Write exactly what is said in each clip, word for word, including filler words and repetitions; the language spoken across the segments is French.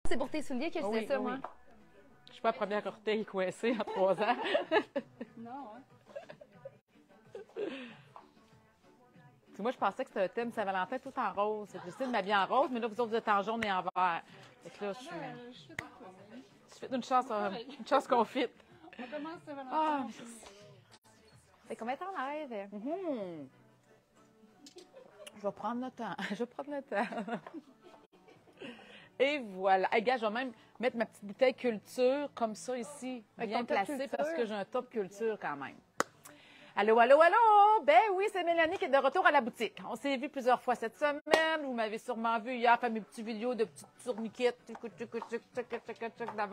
c'est pour tes souliers que je Oui, disais ça, oui. moi. Je suis pas la première orteil coincée en trois ans. Non, hein? Moi, je pensais que c'était un thème Saint-Valentin tout en rose. J'essaie de m'habiller en rose, mais là, vous autres, vous êtes en jaune et en vert. Fait que là, je suis... Je fais tout ça. Je fais une chance, euh, une chance qu'on fit. On commence Saint-Valentin. Ah, Fait qu'on va être en live. mhm. Je vais prendre le temps. Je vais prendre le temps. Et voilà. Hey, gars, je vais même mettre ma petite bouteille culture comme ça ici, Avec bien ton top placée culture. parce que j'ai un top culture quand même. Allô, allô, allô! Ben oui, c'est Mélanie qui est de retour à la boutique. On s'est vu plusieurs fois cette semaine. Vous m'avez sûrement vu hier faire mes petits vidéos de petites tourniquettes. Tchic, tchic, tchic, tchic, tchic, tchic, tchic, de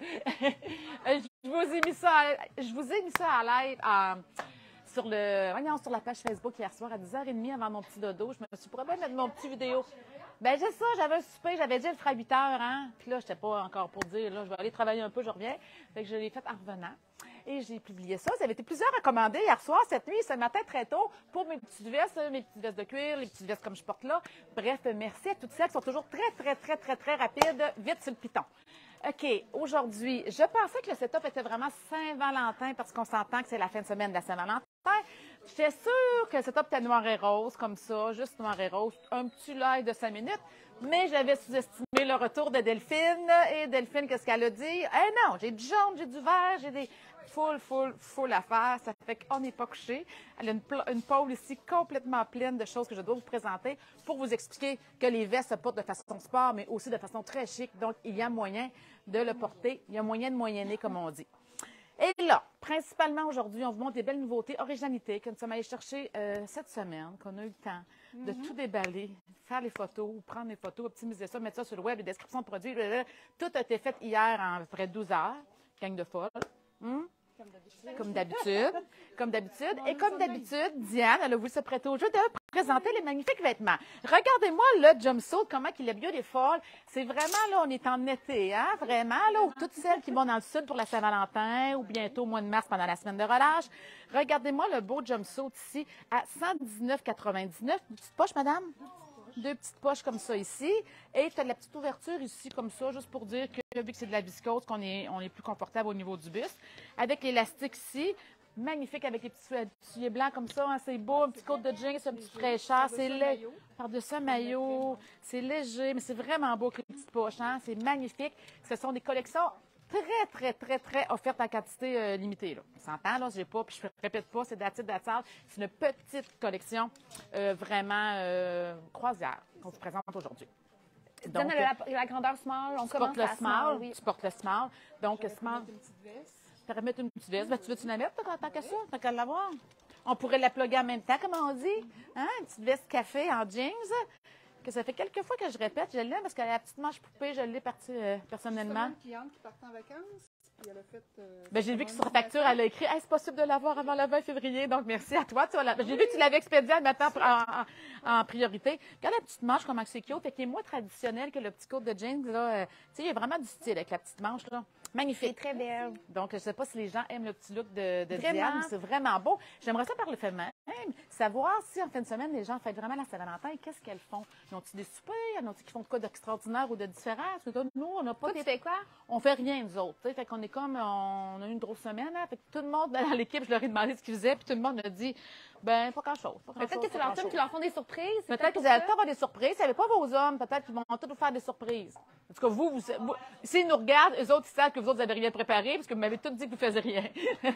même. Je vous ai mis ça à, je vous ai mis ça à l'aide à- sur, le, voyons, sur la page Facebook hier soir à dix heures trente avant mon petit dodo. Je me suis probablement mettre mon petit vidéo. Ben j'ai ça, j'avais un souper, j'avais dit le fera à huit heures, hein. Puis là, je n'étais pas encore pour dire, là, je vais aller travailler un peu, je reviens. Fait que je l'ai fait en revenant. Et j'ai publié ça. Ça avait été plusieurs recommandés hier soir, cette nuit, ce matin très tôt, pour mes petites vestes, mes petites vestes de cuir, les petites vestes comme je porte là. Bref, merci à toutes celles qui sont toujours très, très, très, très, très rapides, vite sur le piton. OK, aujourd'hui, je pensais que le setup était vraiment Saint-Valentin parce qu'on s'entend que c'est la fin de semaine de la Saint-Valentin. J'étais sûre que le setup était noir et rose, comme ça, juste noir et rose, un petit live de cinq minutes, mais j'avais sous-estimé le retour de Delphine. Et Delphine, qu'est-ce qu'elle a dit? Eh non, j'ai du jaune, j'ai du vert, j'ai des full, full, full affaires. Ça fait qu'on n'est pas couché. Elle a une, pla- une pôle ici complètement pleine de choses que je dois vous présenter pour vous expliquer que les vestes se portent de façon sport, mais aussi de façon très chic. Donc, il y a moyen de le porter. Il y a moyen de moyenner, comme on dit. Et là, principalement aujourd'hui, on vous montre des belles nouveautés, originalités que nous sommes allés chercher euh, cette semaine, qu'on a eu le temps de tout déballer, faire les photos, prendre les photos, optimiser ça, mettre ça sur le web, les descriptions de produits. Blablabla. Tout a été fait hier en à peu près douze heures. Gang de folle. Hum? Comme d'habitude. Comme d'habitude. Et comme d'habitude, Diane, elle a voulu se prêter au jeu de présenter les magnifiques vêtements. Regardez-moi le jumpsuit, comment il est beautiful. C'est vraiment, là, on est en été, hein, vraiment, là, où toutes celles qui vont dans le sud pour la Saint-Valentin ou bientôt au mois de mars pendant la semaine de relâche. Regardez-moi le beau jumpsuit ici à cent dix-neuf quatre-vingt-dix-neuf. Une petite poche, madame? Deux petites poches comme ça ici. Et tu as la petite ouverture ici comme ça, juste pour dire que vu que c'est de la viscose, qu'on est, on est plus confortable au niveau du buste. Avec l'élastique ici, magnifique avec les petits souliers blancs comme ça, hein, c'est beau, un petit côte de jeans, un petit fraîcheur, c'est laid. Par-dessus un maillot, c'est léger, mais c'est vraiment beau avec les petites poches, hein, c'est magnifique. Ce sont des collections très, très, très, très offertes en quantité euh, limitée. Là. On s'entend, là, j'ai pas, puis je ne répète pas, c'est datit d'attard. C'est une petite collection euh, vraiment euh, croisière qu'on vous présente aujourd'hui. Donne la, la grandeur small, on tu commence portes le à small, oui. tu portes le small. Donc, small, Une petite veste. tu vas mettre une petite veste. Ben, tu veux-tu la mettre, toi, tant qu'à ça? Tant qu'à l'avoir? On pourrait la plugger en même temps, comme on dit. Hein? Une petite veste café en jeans. Que ça fait quelques fois que je répète, je l'ai parce qu'elle a la petite manche poupée, je l'ai partie euh, personnellement. Une cliente qui partait en vacances, puis elle a fait... Euh, Ben, j'ai vu que sur la facture, elle a écrit hey, « C'est possible de l'avoir avant le vingt février, donc merci à toi. » Ben, j'ai vu que tu l'avais expédié le matin en, en, en priorité. Regarde la petite manche, comment c'est cute. Fait qu'il est moins traditionnel que le petit coat de jeans. Là. Euh, tu sais, il y a vraiment du style avec la petite manche. Là. Magnifique. C'est très belle. Donc, je ne sais pas si les gens aiment le petit look de, de Vraiment. Diane, mais c'est vraiment beau. J'aimerais ça par le fait même, savoir si en fin de semaine, les gens fêtent vraiment la Saint-Valentin, qu'est-ce qu'elles font? Ils ont-ils des soupers? Ils ont-ils qui font de quoi d'extraordinaire ou de différent? Parce que nous, on n'a pas Toi, des... tu fais quoi? On fait rien, nous autres. T'sais. Fait qu'on est comme, on a eu une grosse semaine. Hein? Fait que tout le monde dans l'équipe, je leur ai demandé ce qu'ils faisaient, puis tout le monde a dit, ben, pas grand-chose. Pas Peut-être grand-chose, que c'est pas leur tour grand-chose. qui leur font des surprises. c'est Peut-être pour qu'ils allaient ça. pas avoir des surprises. S'il n'y avait pas vos hommes, peut-être qu'ils vont tous vous faire des surprises. En tout cas, vous, vous, vous s'ils nous regardent, eux autres, ils savent que vous autres, vous n'avez rien préparé, parce que vous m'avez tous dit que vous ne faisiez rien.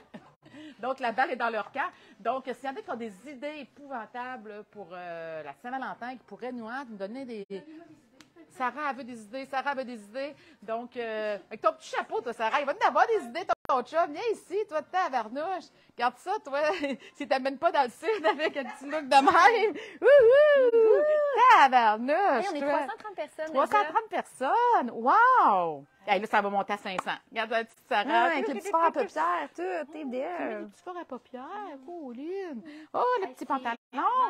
Donc, la balle est dans leur camp. Donc, s'il y en a qui ont des idées épouvantables pour euh, la Saint-Valentin, qui pourraient nous, hein, nous donner des... Sarah avait des idées, Sarah avait des idées. Donc, euh, avec ton petit chapeau, toi, Sarah, il va te avoir des idées, ton, ton chum. Viens ici, toi, de ta varnouche. Regarde ça, toi, si t'amènes pas dans le sud avec un petit look de même. Wouhou! Ta varnouche, Hey, on est toi. trois cent trente personnes. trois cent trente personnes. Wow! Hey, là, ça va monter à cinq cents. Regarde la petite Sarah. Ah, avec le petit fort à paupières, tout, t'es Le belle. petit fort à paupières, Pauline. Oh, le petit pantalon.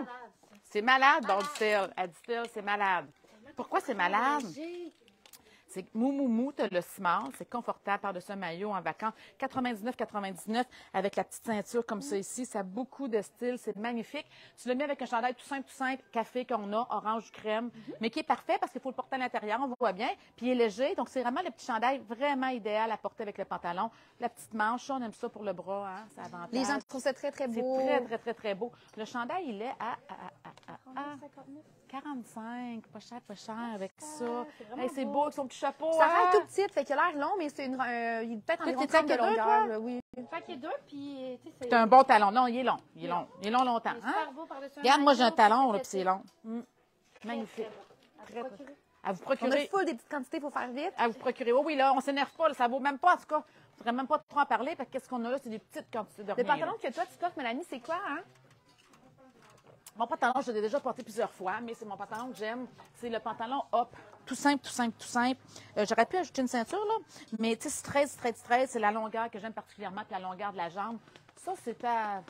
C'est malade, bon, dit-elle. Elle dit-elle, c'est malade. Pourquoi c'est malade? C'est mou, mou, mou, tu as le small, c'est confortable par-dessus un maillot en vacances. quatre-vingt-dix-neuf quatre-vingt-dix-neuf avec la petite ceinture comme ça ici. Ça a beaucoup de style, c'est magnifique. Tu le mets avec un chandail tout simple, tout simple, café qu'on a, orange crème, mm-hmm. mais qui est parfait parce qu'il faut le porter à l'intérieur, on voit bien. Puis il est léger, donc c'est vraiment le petit chandail vraiment idéal à porter avec le pantalon. La petite manche, ça, on aime ça pour le bras, hein, ça avantage. Les gens trouvent ça très, très beau. C'est très, très, très, très beau. Le chandail, il est à, à, à, à, à quarante-cinq, pas cher, pas cher avec ça. Hey, c'est beau avec son petit chapeau. Ça hein? reste tout petit, fait qu'il a l'air long, mais c'est une, euh, il peut être environ trente de longueur. Là, oui. Fait qu'il est deux, puis tu sais, c'est... C'est un bon talon. Non, il est long. Il est long. Il est long longtemps. Hein? Regarde, moi, j'ai un talon, là, puis c'est long. Mm. Magnifique. Très, très. À vous procurer. On a full des petites quantités, il faut faire vite. À vous procurer. Oui, oui, là, on s'énerve pas. Là, ça vaut même pas, en tout cas. Il faudrait même pas trop en parler, parce que qu'est-ce qu'on a là? C'est des petites quantités de rien. Le pantalon que toi, tu portes, Mélanie, c'est quoi, hein? Mon pantalon, je l'ai déjà porté plusieurs fois, mais c'est mon pantalon que j'aime. C'est le pantalon hop. Tout simple, tout simple, tout simple. Euh, J'aurais pu ajouter une ceinture, là, mais tu sais, straight, straight, straight, c'est la longueur que j'aime particulièrement, puis la longueur de la jambe. Ça, c'est à...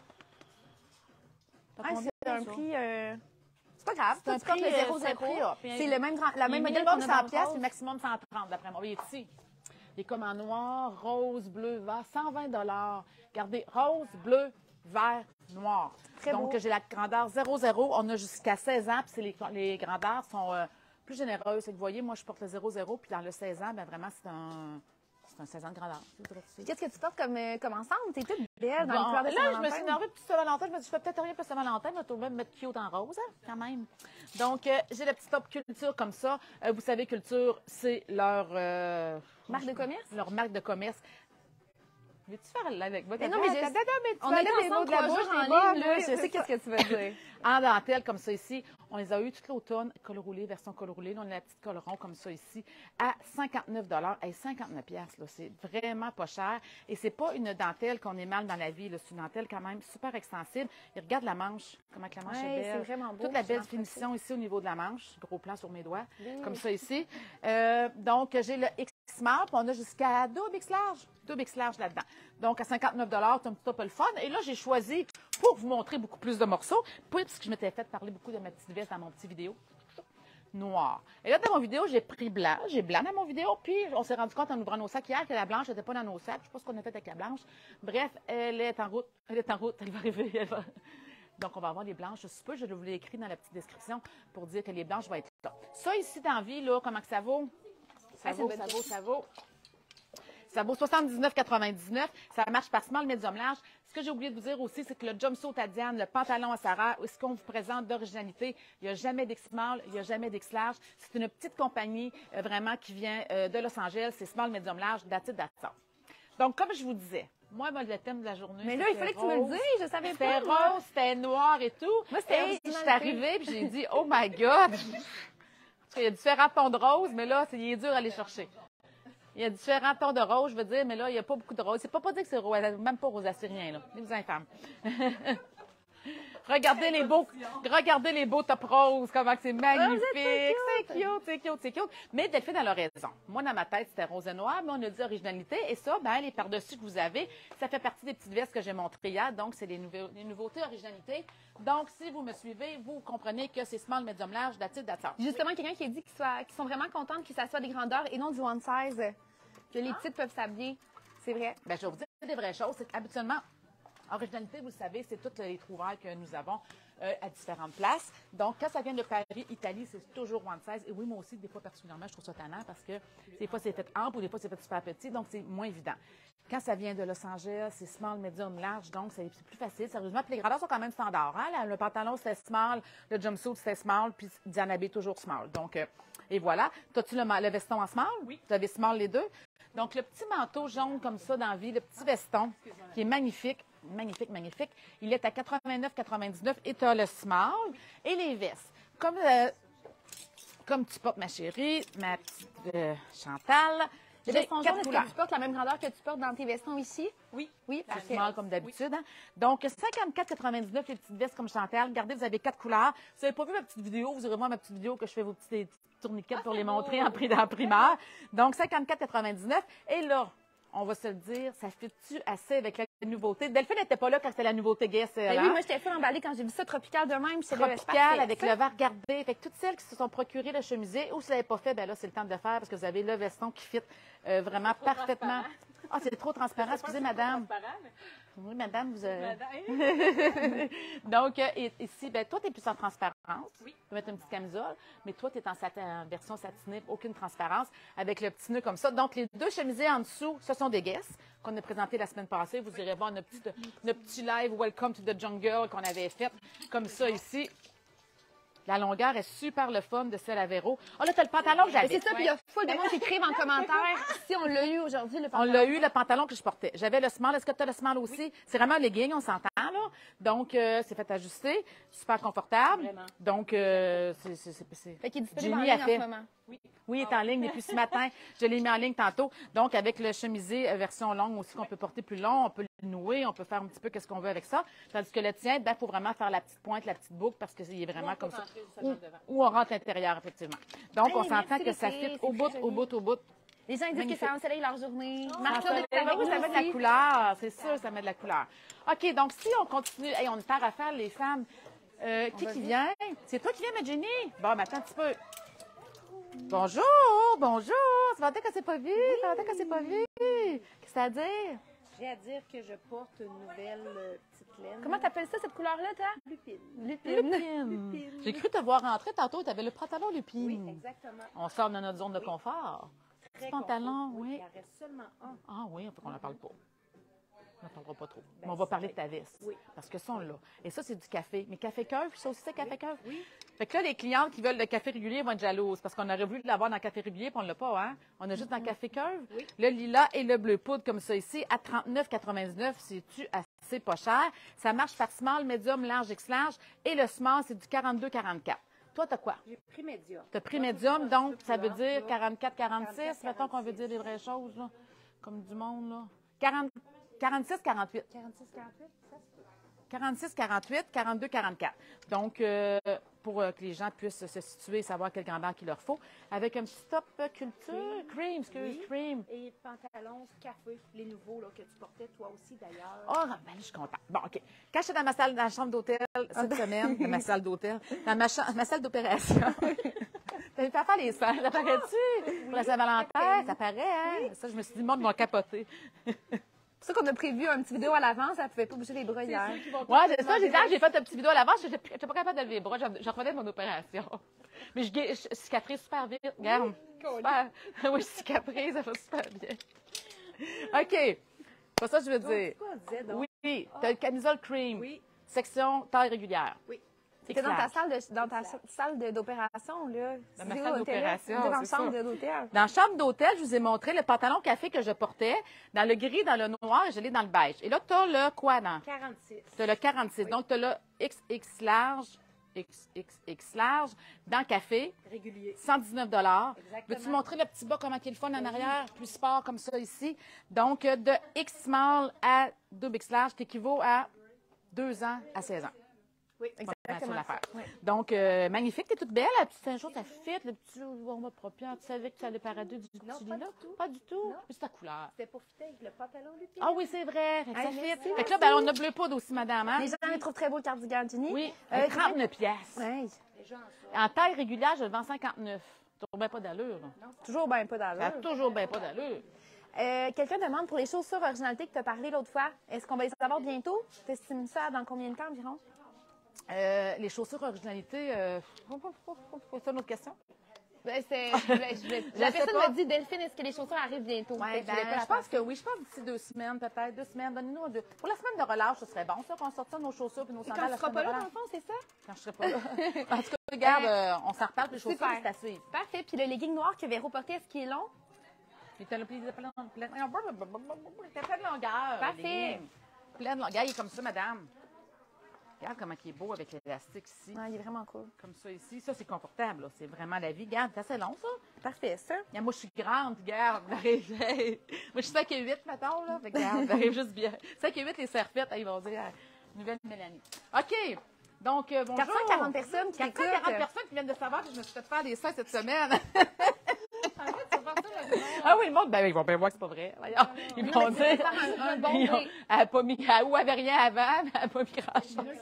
Ah, c'est un ça? prix... Euh... C'est pas grave, c'est un tu portes prix, le zéro euh, c'est un prix zéro. up. C'est le même, grand, la même Le modèle qu'on minimum a cent dans pièces, le puis le maximum cent trente, d'après moi. Oui, il est ici. Il est comme en noir, rose, bleu, vert, cent vingt dollars. Regardez, rose, bleu, vert, noir. Très Donc, beau. j'ai la grandeur zéro zéro. On a jusqu'à seize ans, puis c'est les, les grandeurs sont euh, plus généreuses. C'est que vous voyez, moi, je porte le zéro zéro, puis dans le seize ans, bien vraiment, c'est un, c'est un seize ans de grandeur. Qu'est-ce que tu portes comme, euh, comme ensemble? T'es toute belle dans Bon, les couleurs de là, je me Saint-Valentin. suis énervée pour Saint-Valentin. Je me suis dit, je fais peut-être rien pour Saint-Valentin, mais tout de même mettre cute en rose, hein, quand même. Donc, euh, j'ai la petite top culture comme ça. Euh, vous savez, culture, c'est leur... euh, Marque de commerce? Leur marque de commerce. Veux-tu faire là avec moi? Mais non, mais je- Dada, mais tu On vas est aller les mots ensemble de la trois bouche, jours les en bonnes, ligne, là. oui, Je c'est sais qu'est-ce que tu veux dire. En dentelle, comme ça ici. On les a eu toute l'automne, col roulé, version col roulé. Là, on a la petite col rond comme ça ici, à cinquante-neuf dollars. Hey, cinquante-neuf piastres, là, c'est vraiment pas cher. Et c'est pas une dentelle qu'on est mal dans la vie, là. C'est une dentelle quand même super extensible. Et regarde la manche, comment que la manche Ouais, est belle. c'est vraiment beau, Toute la je belle l'en finition ici au niveau de la manche. Gros plan sur mes doigts, comme ça ici. Euh, donc, j'ai le X Smart, puis on a jusqu'à double X large. Double X large là-dedans. Donc, à cinquante-neuf dollars, c'est un petit peu le fun. Et là, j'ai choisi, pour vous montrer beaucoup plus de morceaux, puis parce que je m'étais fait parler beaucoup de ma petite veste dans mon petit vidéo, noir. Et là, dans mon vidéo, j'ai pris blanc. J'ai blanc dans mon vidéo, puis on s'est rendu compte en ouvrant nos sacs hier que la blanche n'était pas dans nos sacs. Je ne sais pas ce qu'on a fait avec la blanche. Bref, elle est en route. Elle est en route. Elle va arriver. Elle va... Donc, on va avoir les blanches. Je suppose, je vous l'ai écrit dans la petite description pour dire que les blanches vont être là. Ça, ici, dans la vie, là, comment que ça vaut? Ça Ah, c'est vaut, une ça bonne vaut, ça vaut. Ça vaut soixante-dix-neuf quatre-vingt-dix-neuf. Ça marche par small, médium, large. Ce que j'ai oublié de vous dire aussi, c'est que le jumpsuit à Diane, le pantalon à Sarah, ce qu'on vous présente d'originalité, il n'y a jamais d'X small, il n'y a jamais d'X large. C'est une petite compagnie euh, vraiment qui vient euh, de Los Angeles. C'est small, médium, large, that's it, that's all. Donc, comme je vous disais, moi, moi, le thème de la journée, Mais là, il fallait que tu me le dises, je savais C'était pas. moi. rose, c'était noir et tout. Moi, c'était Et je suis originalité. arrivée puis j'ai dit, oh my God! Parce qu'il y a différents tons de rose, mais là, c'est, il est dur à aller chercher. Il y a différents tons de rose, je veux dire, mais là, il n'y a pas beaucoup de rose. C'est pas pas dire que c'est rose, même pas rose assyrien, là. Les vous infâmes. Regardez les beaux, regardez les beaux top roses, comment que c'est magnifique. C'est cute, c'est cute, c'est cute. Mais Delphine, elle a raison. Moi, dans ma tête, c'était rose et noir, mais on a dit originalité. Et ça, ben, les par-dessus que vous avez, ça fait partie des petites vestes que j'ai montrées hier. Donc, c'est les, nouveaux, les nouveautés originalité. Donc, si vous me suivez, vous comprenez que c'est small, medium, large, that's it, that's all. Justement, quelqu'un qui a dit qu'ils soient- qu'ils sont vraiment contentes que ça soit des grandeurs et non du one size, que les petites peuvent s'habiller. C'est vrai. Ben, je vais vous dire des vraies choses. C'est qu'habituellement, originalité, vous le savez, c'est toutes les trouvailles que nous avons euh, à différentes places. Donc, quand ça vient de Paris, Italie, c'est toujours one size. Et oui, moi aussi, des fois, particulièrement, je trouve ça tannant parce que des fois, c'est fait ample ou des fois, c'est fait super petit. Donc, c'est moins évident. Quand ça vient de Los Angeles, c'est small, medium, large. Donc, c'est c'est plus facile, sérieusement. Puis les grandeurs sont quand même standards. Hein? Le pantalon, c'était small. Le jumpsuit, c'était small. Puis Diane Abbé, toujours small. Donc, euh, et voilà. T'as-tu le, le veston en small? Oui. Vous avez small les deux? Donc, le petit manteau jaune comme ça dans la vie, le petit veston, qui est magnifique, magnifique, magnifique, il est à quatre-vingt-neuf quatre-vingt-dix-neuf et tu as le small et les vestes. Comme, euh, comme tu portes, ma chérie, ma petite euh, Chantal, Le j'ai veston jaune, quatre est-ce que couleurs. tu portes la même grandeur que tu portes dans tes vestons ici? Oui. Oui, C'est parfait. small comme d'habitude. Hein? Donc, cinquante-quatre quatre-vingt-dix-neuf, les petites vestes comme Chantal. Regardez, vous avez quatre couleurs. Si vous n'avez pas vu ma petite vidéo, vous aurez voir ma petite vidéo que je fais vos petites tourniquettes pour les montrer en prix en primaire. Donc, cinquante-quatre quatre-vingt-dix-neuf. Et là, on va se le dire, ça fait-tu assez avec le nouveauté. Delphine n'était pas là quand c'était la nouveauté Guess. Ben oui, moi, j'étais full emballée quand j'ai vu ça tropical de même. J'étais là, c'est Tropical parfait, avec ça. le verre gardé. Fait que toutes celles qui se sont procurées le chemisier ou si vous ne l'avez pas fait, ben là, c'est le temps de le faire parce que vous avez le veston qui fit euh, vraiment parfaitement. Ah, c'est trop transparent. Excusez, madame. Oui, madame, vous avez... Donc, euh, et- ici, ben, toi, tu es plus en transparence. Oui. Tu peux mettre une petite camisole, mais toi, tu es en, satin, en version satinée, aucune transparence, avec le petit nœud comme ça. Donc, les deux chemisiers en dessous, ce sont des Guess qu'on a présenté la semaine passée. Vous irez voir notre petit, notre petit live Welcome to the Jungle qu'on avait fait, comme ça ici. La longueur est super le fun de celle à Véro. Oh là, tu as le pantalon que Mais j'avais. c'est ça, puis il y a full de monde qui écrivent en commentaire si on l'a eu aujourd'hui, le On pantalon. l'a eu, le pantalon que je portais. J'avais le small. Est-ce que tu as le small aussi? C'est vraiment un legging, on s'entend, là. Donc, euh, c'est fait ajuster. Super confortable. Vraiment. Donc, euh, c'est... c'est- c'est- c'est- Fait qu'il est disponible en Jenny ligne a en fait. ce moment. Oui, il est en ligne depuis ce matin. Je l'ai mis en ligne tantôt. Donc, avec le chemisier euh, version longue aussi, qu'on peut porter plus long, on peut le nouer, on peut faire un petit peu qu'est-ce qu'on veut avec ça. Tandis que le tien, ben, faut vraiment faire la petite pointe, la petite boucle, parce qu'il est vraiment comme ça. Ou, ou on rentre l'intérieur, effectivement. Donc, Hey, on s'entend merci, que les ça filles, fit c'est au bout, très au joli. bout, au bout. Les gens ils disent Magnifique. que ça ensoleille leur journée. Ça Marc-Claude ensoleille, est avec nous, ça met de la aussi. couleur, c'est sûr, ça met de la couleur. OK, donc si on continue, hey, on est à faire les femmes. Euh, qui qui vient? C'est toi qui viens, ma Jenny? Bon, mais attends un petit peu. Bonjour, bonjour. Ça va dire que c'est pas vu, ça va dire que c'est pas vu. Qu'est-ce que ça veut dire? J'ai à dire que je porte une nouvelle euh, petite laine. Comment t'appelles ça, cette couleur-là, toi? Lupine. Lupine. Lupine. J'ai cru te voir rentrer tantôt, tu avais le pantalon Lupine. Oui, exactement. On sort de notre zone de confort. Très pantalon, confort. oui. Il en reste seulement un. Ah oui, on n'en parle pas. On n'en parlera pas trop. Ben, Mais on va ça parler va de ta veste. Oui. Parce que ça, on l'a. Et ça, c'est du café. Mais café curve, ça aussi, c'est café curve? Oui. Fait que là, les clientes qui veulent le café régulier vont être jalouses parce qu'on aurait voulu l'avoir dans le café régulier puis on ne l'a pas, hein? On a juste dans le café curve. Oui. Le lilas et le bleu poudre comme ça ici à trente-neuf quatre-vingt-dix-neuf. C'est-tu assez pas cher? Ça marche par small, medium, large, X large. Et le small, c'est du quarante-deux quarante-quatre. Toi, t'as quoi? J'ai pris médium. T'as pris Moi, médium, c'est pas donc un ça veut peu dire là. quarante-quatre quarante-six. quarante-quatre, Mettons qu'on veut quarante-six. dire les vraies choses, là. Comme du monde, là. quarante, quarante-six quarante-huit. quarante-six quarante-huit, ça se peut. quarante-six quarante-huit, quarante-deux quarante-quatre. Donc, euh, pour euh, que les gens puissent se situer et savoir quelle grandeur qu'il leur faut, avec un petit top euh, culture, cream, excuse, Oui. cream. Et pantalons café, les nouveaux là, que tu portais toi aussi d'ailleurs. Oh, ben là, je suis contente. Bon, OK. Quand j'étais dans ma salle, dans la chambre d'hôtel cette semaine, dans ma salle d'hôtel, dans ma, cha- ma salle d'opération, t'avais fait faire les seins. Ça paraît-tu? Pour la Saint-Valentin, ça paraît, hein? Ça, je me suis dit, le monde va capoter. C'est pour ça qu'on a prévu un petit vidéo à l'avance. Elle pouvait pas bouger les bras hier. Ouais, c'est ça, j'ai dit, ah, j'ai fait un petit vidéo à l'avance, je n'étais pas capable de lever les bras, je, je revenais de mon opération. Mais je, gué- je cicatrise super vite, regarde. Super. Oui, je cicatrise, ça va super bien. OK. Pas ça que je veux dire. Quoi, on disait donc? Oui, tu as le camisole cream. Oui. Section taille régulière. Oui. C'était dans ta X-large. salle de, dans ta salle de- d'opération, là. Dans ma C'est salle où, t'es là? d'opération, T'es dans la c'est chambre ça. de- d'hôtel. Dans la chambre d'hôtel, je vous ai montré le pantalon café que je portais, dans le gris, dans le noir, et je l'ai dans le beige. Et là, tu as le quoi dans? quarante-six. Tu as le quarante-six. Oui. Donc, tu as le X X large, X X X large, dans le café, Régulier. cent dix-neuf dollars. Exactement. Veux-tu montrer le petit bas, comment il est le fun en arrière, plus sport comme ça ici? Donc, euh, de X small à double X large, qui équivaut à deux ans à seize ans. Oui, Exactement. L'affaire. Donc, euh, magnifique, t'es toute belle, la petite un jour, ça fit, le petit on va propre. Tu savais que tu allais parader du Non, petit pas là? du tout. Pas du tout. Non. Mais c'est ta couleur. C'était pour fitter avec le pantalon lupine. Ah oui, c'est vrai. Fait que ça Hey, fit. merci, Fait que là, ben, on a bleu poudre aussi, madame. Hein? Les gens les trouvent très beau le cardigan, Jenny. Oui, Euh, trente-neuf piastres. Ouais. Les gens en sortent. En taille régulière, je le vends cinquante-neuf. Tu trouves bien pas d'allure, là. Toujours bien pas Ça a d'allure. toujours bien pas d'allure. Euh, Quelqu'un demande pour les chaussures originalités que tu as parlé l'autre fois. Est-ce qu'on va les savoir bientôt? Tu estimes ça dans combien de temps environ? Euh, les chaussures originalité, euh... c'est une autre question? Ben, c'est. je voulais- je voulais- La sais personne pas. me dit, Delphine, est-ce que les chaussures arrivent bientôt? Ouais, Fait que je voulais ben, pas la je pense faire. que oui. Je pense d'ici deux semaines, peut-être. Deux semaines. Donnez-nous deux. Pour la semaine de relâche, ce serait bon, ça, qu'on sorte ça, nos chaussures et nos Quand sandales. tu la seras semaine pas de là, dans relâche. le fond, c'est ça? Quand je serai pas là. En tout cas, regarde, euh, on s'en reparle, puis les chaussures, Super. c'est à suivre. Parfait. Puis le legging noir que Véro portait, est-ce qu'il est long? Il était là, puis il était plein, plein, plein, il était plein de longueur. Parfait. les lignes. Plein de longueur. Il est comme ça, madame. Regarde comment il est beau avec l'élastique ici. Ouais, il est vraiment cool. Comme ça ici. Ça, c'est confortable. là. C'est vraiment la vie. Regarde, c'est assez long, ça. Parfait, ça. Regarde, moi, je suis grande. Regarde, j'arrive. Moi, je suis cinq et huit, mettons. Là. Fait que, regarde, j'arrive juste bien. cinq et huit, les serfettes, ils vont dire euh, nouvelle Mélanie. OK. Donc, euh, bonjour. quatre cent quarante personnes qui quatre cent quarante écoutent. personnes qui viennent de savoir que je me suis fait faire des seins cette semaine. En fait, tu vas faire ça maintenant. Ah oui, oui, le monde, ben, ils vont bien voir que c'est pas vrai. Voyons. Ils vont dire. faire un, un bon Ils ont- dé. Elle n'a pas mis, elle- ou elle avait rien avant, mais elle n'a pas mis grand-chose.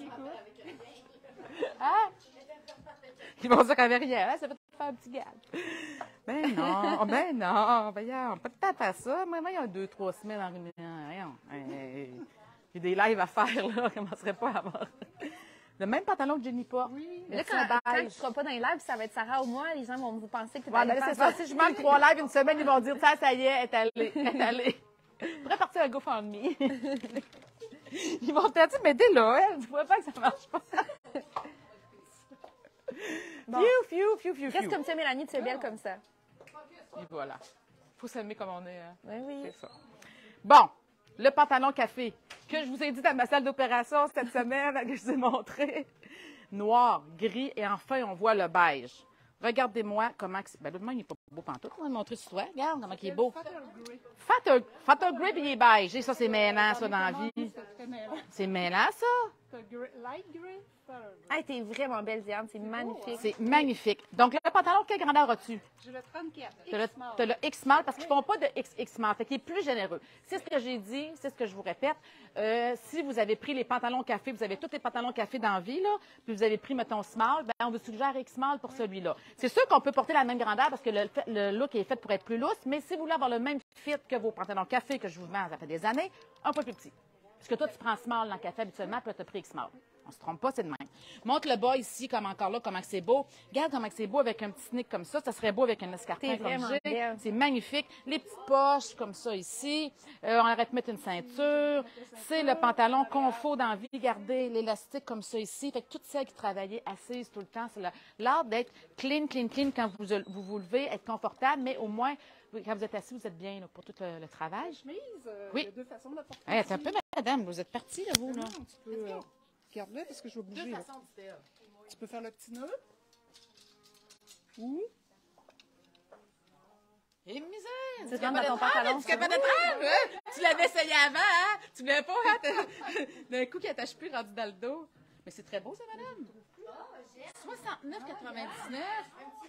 Hein? Ils vont dire qu'elle avait rien, hein? Ça fait faire un petit gag. Ben non, ben non, voyons, pas de temps à ça. Moi, il y a deux, trois semaines en réunion. Voyons. Hey, j'ai des lives à faire, là, je commencerait pas à avoir. Le même pantalon que Jenny porte. Oui. Mais là, quand, quand tu ne seras pas dans les lives, ça va être Sarah ou moi, les gens vont vous penser que tu es Ouais, ben là, c'est ça. Si je manque trois lives une semaine, ils vont dire, ça, ça y est, elle est allée, elle est allée. Je pourrais partir à GoFundMe. Ils vont te dire, mais t'es là, elle, tu vois pas que ça marche pas. Bon. Fiu, fiu, fiu, fiu, Reste fiu. comme ça, Mélanie, tu es belle comme ça. Et voilà. Faut s'aimer comme on est. Hein. Oui, oui. C'est ça. Bon, le pantalon café que je vous ai dit dans ma salle d'opération cette semaine, que je vous ai montré. Noir, gris et enfin, on voit le beige. Regardez-moi comment... Ben, l'autre, il n'est pas beau pantoute. On va le montrer sur toi. Regarde comment il est beau. Fatal, Fatal Grip, il est beige. Et ça, c'est mêlant, ça, dans la vie. C'est mêlant, ça. Light gray, fatal gray. Hey, t'es vraiment belle, Diane. C'est magnifique. C'est magnifique. Donc, le pantalon, quelle grandeur as-tu? J'ai le trente-quatre. Tu as le, X-Small. t'as le X-Small parce qu'ils ne font pas de X X-Small. Fait qu'il est plus généreux. C'est ce que j'ai dit, c'est ce que je vous répète. Euh, si vous avez pris les pantalons café, vous avez tous les pantalons café dans la vie, là, puis vous avez pris, mettons, Small, ben, on vous suggère X-Small pour celui-là. C'est sûr qu'on peut porter la même grandeur parce que le, le look est fait pour être plus lousse, mais si vous voulez avoir le même fit que vos pantalons café que je vous vends, ça fait des années, un peu plus petit. Parce que toi, tu prends Small dans le café habituellement, puis là, tu as pris X-Small. On se trompe pas, c'est de même. Montre le bas ici, comme encore là, comment c'est beau. Regarde comment c'est beau avec un petit sneak comme ça. Ça serait beau avec un escarpin T'es comme vraiment j'ai. belle. C'est magnifique. Les petites poches comme ça ici. Euh, on aurait pu mettre une ceinture. C'est le pantalon confort dans la vie. Regardez l'élastique comme ça ici. Fait que toutes celles qui travaillaient assises tout le temps, c'est la- l'art d'être clean, clean, clean quand vous vous, vous levez, être confortable, mais au moins, quand vous êtes assis, vous êtes bien là, pour tout le, le travail. Chemise, euh, Oui. il y a deux façons de la porter. Hey, attends un peu, madame. Vous êtes partie, là, vous, là. Non, tu peux... euh, Garde-le parce que je vais bouger. là. Tu peux faire le petit nœud. Ou... Et misère! Tu rentres dans ton pantalon. Tu es capable de prendre, hein? Tu l'avais essayé avant, hein? Tu voulais pas, hein? T'as- D'un coup, qui attache plus rendu dans le dos. Mais c'est très beau, ça, madame. soixante-neuf quatre-vingt-dix-neuf.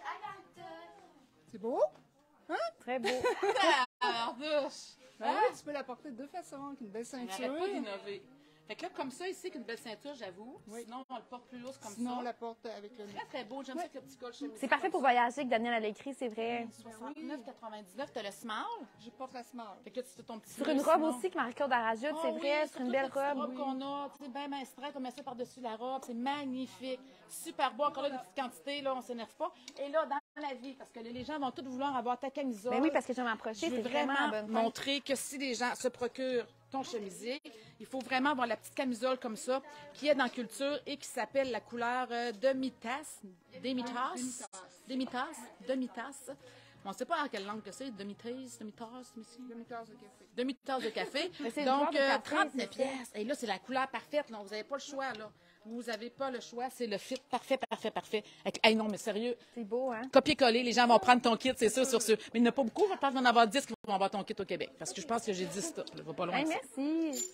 C'est beau? Très beau. Ah, douche. Ouais, tu peux la porter de deux façons, avec une belle On ceinture. n'arrête pas d'innover. Fait que là, comme ça, ici, avec une belle ceinture, j'avoue. Sinon, on le porte plus lousse comme Sinon, on ça. la porte avec le nœud. Très, très beau. J'aime ça avec le petit col chemise. C'est parfait pour voyager, que Daniel a l'écrit, c'est vrai. soixante-neuf quatre-vingt-dix-neuf, t'as le small. Je porte la small. Fait que là, tu fais ton petit Sur nœud, une robe sinon. aussi que Marie-Claude a rajoute, Ah c'est oui, vrai, sur une surtout belle la petite robe. qu'on a, tu sais, bien mince straight, on met ça par-dessus la robe, c'est magnifique, super beau, encore là, des petites quantités, là, on s'énerve pas. Et là, dans la vie, parce que là, les gens vont tous vouloir avoir ta camisole. Ben oui, parce que je vais m'approcher, je veux c'est vraiment vraiment en bonne teinte. montrer que si les gens se procurent ton chemisier, il faut vraiment avoir la petite camisole comme ça, qui est dans culture et qui s'appelle la couleur euh, demi-tasse, demi-tasse, demi-tasse, demi-tasse. On ne sait pas en quelle langue que c'est, demi-tasse, demi-tasse, demi Demi-tasse de café. demi-tasse de café. Mais c'est le Donc, genre de euh, café, trente-neuf c'est ça. pièces. Et là, c'est la couleur parfaite. Là. Vous n'avez pas le choix. Là. Vous n'avez pas le choix. C'est le fit parfait, parfait, parfait. Avec... Hey, non, mais sérieux. C'est beau, hein? Copier-coller, les gens vont prendre ton kit, c'est sûr, sur sûr. Mais il n'y en a pas beaucoup. Je pense qu'il va en avoir dix qui vont avoir ton kit au Québec. Parce que je pense que j'ai dix ça. Je vais pas loin Hey, de ça. merci.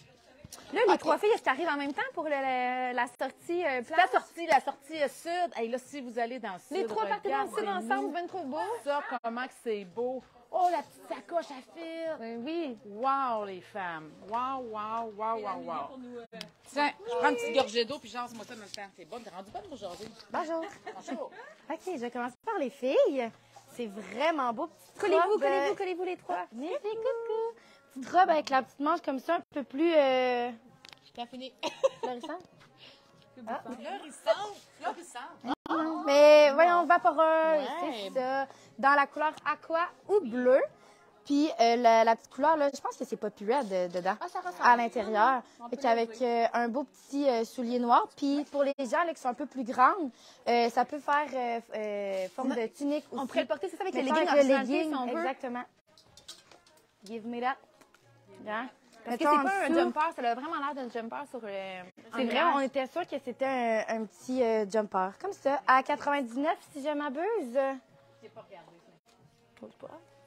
Là, les trois filles, est-ce qu'elles arrivent en même temps pour le- le- la sortie euh, La plage? sortie, la sortie euh, sud. Hey, là, si vous allez dans le sud, Les trois partenaires ensemble, regardez-nous ensemble, ben trop beau. ça, comment que c'est beau. Oh, la petite sacoche à fil. Ben oui. Wow, les femmes. Wow, wow, wow, wow, wow. Tiens, je prends une petite gorgée d'eau puis jase-moi ça dans le temps. T'es bonne, t'es rendue bonne pour jaser. Bonjour. Bonjour. OK, je vais commencer par les filles. C'est vraiment beau. Petite Collez-vous, robe, collez-vous, euh, collez-vous les trois. Merci, coucou. Petite robe avec la petite manche comme ça, un peu plus euh, T'as fini. florissante. Florissante, florissante. Non, mais voyons, vaporeuse, Ouais. c'est ça. Dans la couleur aqua ou bleu. Puis euh, la, la petite couleur, là, je pense que c'est populaire de- dedans, Ah, ça ressemble. à l'intérieur. Fait qu'avec euh, un beau petit euh, soulier noir. Puis pour les gens là, qui sont un peu plus grandes, euh, ça peut faire euh, euh, forme de tunique aussi. On pourrait le porter, c'est ça, avec les Mettons leggings avec le optionalités, legging, si on veut. exactement. Give me that. Hein? Parce que Mettons c'est en pas un dessous. jumper, ça a vraiment l'air d'un jumper sur euh, C'est vrai, on était sûr que c'était un, un petit euh, jumper. Comme ça, à quatre-vingt-dix-neuf, si je m'abuse. J'ai pas regardé ça. Pose pas.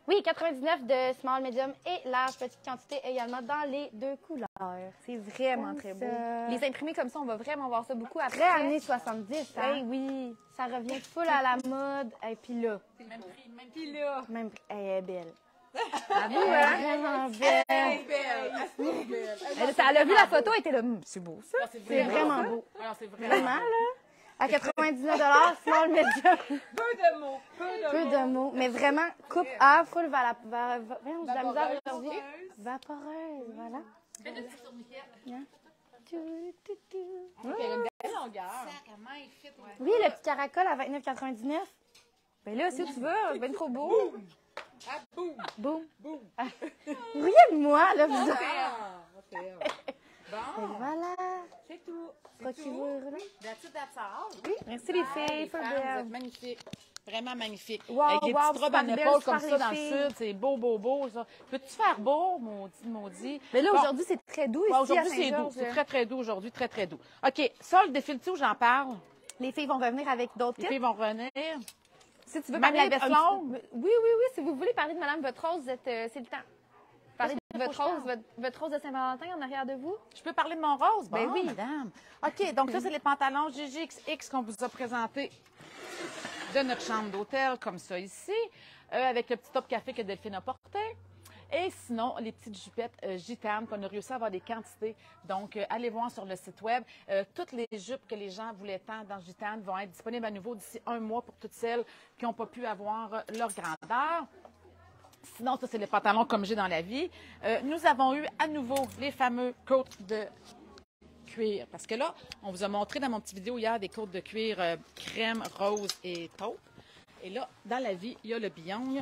Oui, quatre-vingt-dix-neuf de small, medium et large, petite quantité également dans les deux couleurs. C'est vraiment Comme très ça. beau. Les imprimés comme ça, on va vraiment voir ça beaucoup après. Très années soixante-dix, hein? Eh oui. Ça revient full à la mode. Et puis là, Même prix, même prix là. même, elle est belle. À vous, Elle hein? est vraiment belle. belle. Elle, elle a vu la photo, elle était là, Hum, c'est beau ça. C'est vraiment beau. Alors, c'est vraiment, Vraiment, là. À quatre-vingt-dix-neuf small, medium. peu de mots. Peu de Peu mots. de mots. Mais vraiment, coupe A, full va la. Va, va, voyons, j'ai de la misère Vaporeuse. aujourd'hui. Vaporeuse, voilà. Fais une petite tourniquette. Hein? Tu, tu, tu. Il y a une belle longueur. Oui, le petit caracol à vingt-neuf quatre-vingt-dix-neuf. Ben là, si tu veux, c'est bien trop beau. Ah, boum. Boum. Boum. Vous riez de moi, là, vous. Ah, ok. Et Bon, voilà. c'est tout. Procureur, là. That's it, that's all. Oui, merci les Ah, filles, les for femmes, vous êtes belle. magnifiques. Vraiment magnifique. Wow, Avec des wow, petites robes à super belle, l'épaule comme super ça dans les le filles. sud. C'est beau, beau, beau, ça. Peux-tu faire beau, maudit, maudit? Mais là, Bon. aujourd'hui, c'est très doux Ouais, ici à aujourd'hui, c'est doux. Saint-Georges. C'est très, très doux aujourd'hui. Très, très doux. OK. Solde définitif, j'en parle. Les filles vont revenir avec d'autres Les titres. filles vont revenir. Si tu veux Même parler la un veste petit- longue? Oui, oui, oui. Si vous voulez parler de Madame Votre Rose, vous êtes, euh, c'est le temps. Parlez de votre rose, votre, votre rose de Saint-Valentin en arrière de vous. Je peux parler de mon rose? Ben Bon, oui. madame. OK, donc ça, c'est les pantalons G G X X qu'on vous a présentés de notre chambre d'hôtel, comme ça ici, euh, avec le petit top café que Delphine a porté. Et sinon, les petites jupettes euh, gitanes qu'on a réussi à avoir des quantités. Donc, euh, allez voir sur le site web. Euh, toutes les jupes que les gens voulaient tant dans gitane vont être disponibles à nouveau d'ici un mois pour toutes celles qui n'ont pas pu avoir euh, leur grandeur. Sinon, ça, c'est les pantalons comme j'ai dans la vie. Euh, nous avons eu à nouveau les fameux côtes de cuir. Parce que là, on vous a montré dans mon petit vidéo hier des côtes de cuir euh, crème, rose et taupe. Et là, dans la vie, il y a le billon.